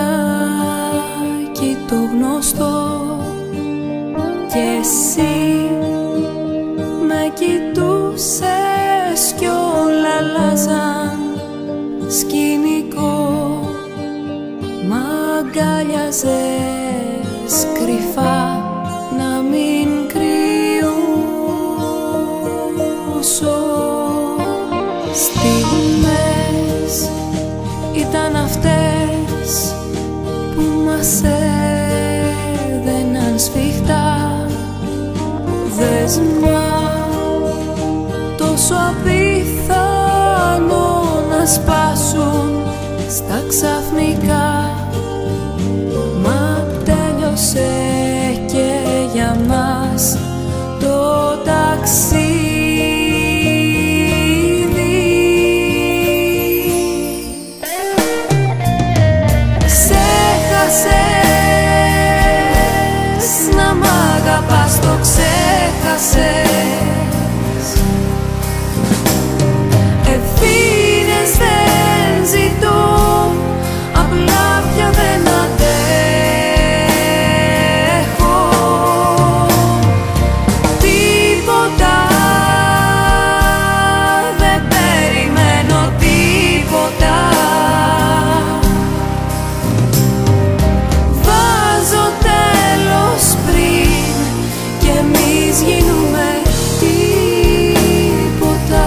φωτάκι το γνωστό κι εσύ με κοιτούσες κι όλα αλλάζαν σκηνικό. Μ' αγκάλιαζες κρυφά να μην κρυούσω. Στιγμές ήταν αυτές που μας έδαιναν σφιχτά, δεσμά τόσο απίθανο να σπάσουν στα ξαφνικά. Μα τέλειωσε και για μας το ταξίδι. Ξέχασες να μ' αγαπάς, το ξέχασες. Ευθύνες δεν ζητώ, απλά πια δεν αντέχω. Τίποτα δεν περιμένω, τίποτα. Βάζω τέλος πριν κι εμείς γίνουμε τίποτα.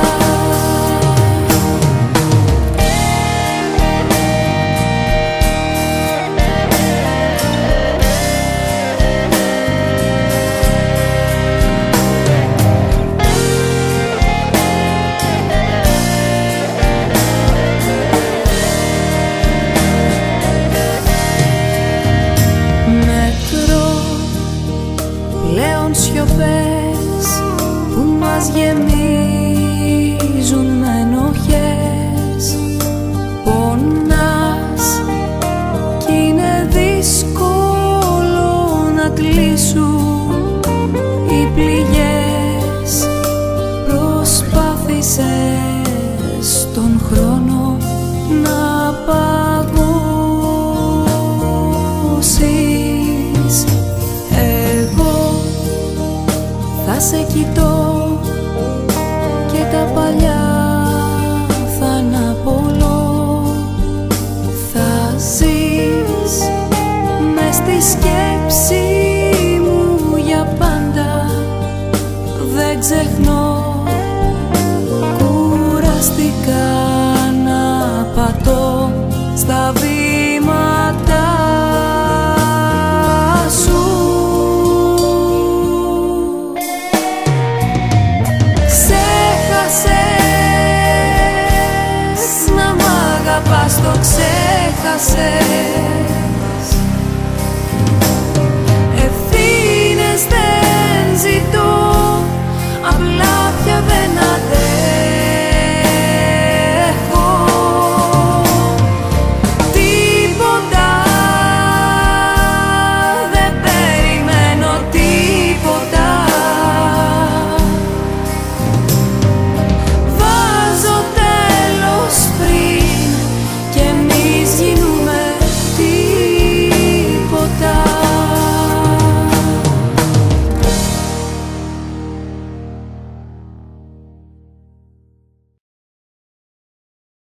Πλέον σιωπές που μας γεμίζουν με ενοχές. Πονάς κι είναι δύσκολο να κλείσουν οι πληγές. Προσπάθησες τον χρόνο να παγώσεις. Θα σε κοιτώ και τα παλιά θα αναπολώ. Θα ζεις μες στη σκέψη